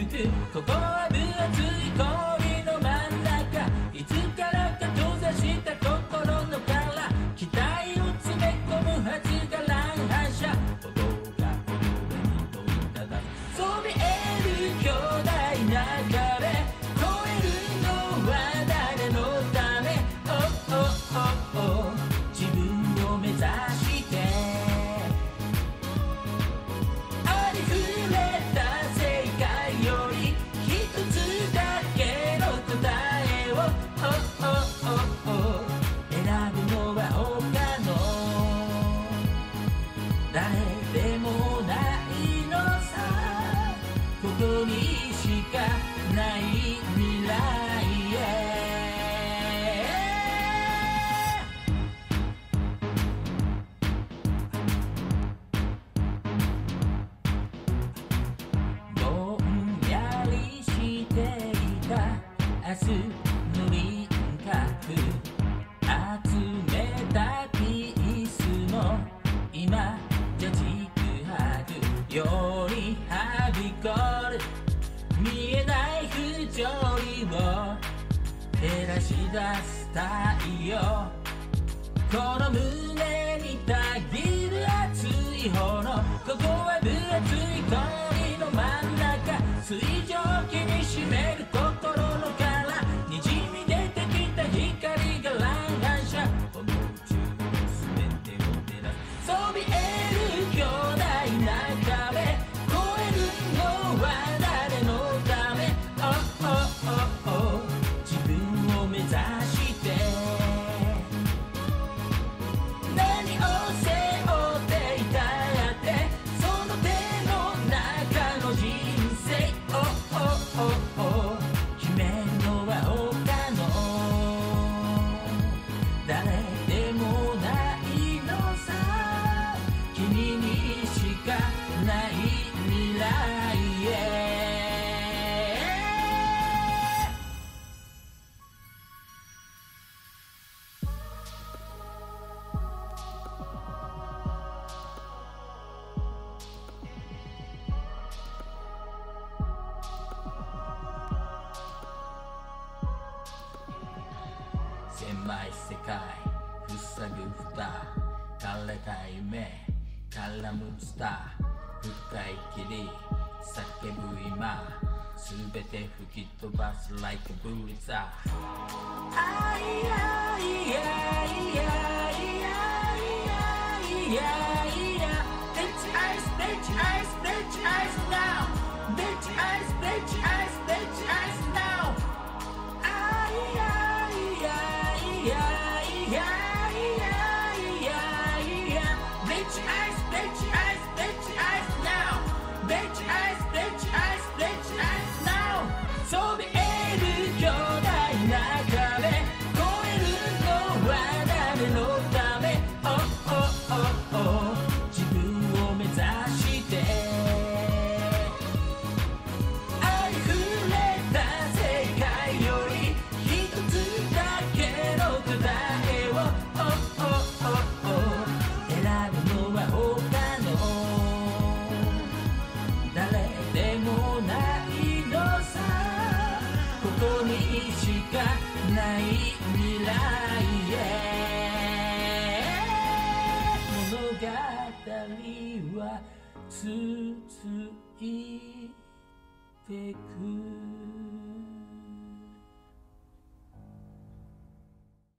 くここは分厚い氷の真ん中いつからか閉ざした心の殻期待を詰め込むはずが乱反射歩道が俺に問いただそびえる巨大な壁越えるのは誰のため自分を目指してありふれた世界より一つだけの答えを選ぶのは他の誰でもないのさここにしかない未来へぼんやりしていた明日の輪郭集めたピースも今じゃちぐはぐよりはびこる見えない不条理を照らし出す太陽この胸にたぎる熱い炎ここは分厚い氷の真ん中水蒸気に占める心の殻にじみ出てきた光が乱反射この宇宙の全てを照らすそびえる巨大な壁越えるのは誰のため自分を目指して何を背負っていたってその手の中の人生決めるのは他の誰でもないのさ君にしかない未来へ狭い世界塞ぐ蓋枯れた夢絡むツタ深い霧叫ぶ今全て吹き飛ばす like a bullseye Bitch eyes, bitch eyes, bitch eyes now Bitch eyes, bitch eyes, bitch eyes now Bitch eyes, bitch eyes, bitch eyes now Bitch eyes, bitch eyes, bitch eyes now そびえる巨大な壁越えるのは誰のため自分を目指してありふれた世界より一つだけの答えを選ぶのは他の誰でもないのさここにしかない未来へ物語は続いてく